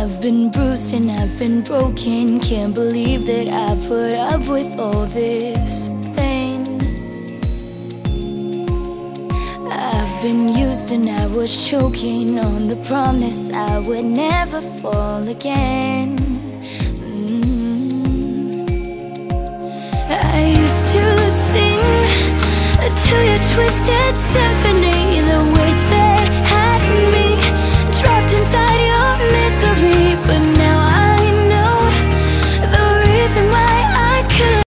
I've been bruised and I've been broken. Can't believe that I put up with all this pain. I've been used and I was choking on the promise I would never fall again. I used to sing to your twisted symphony.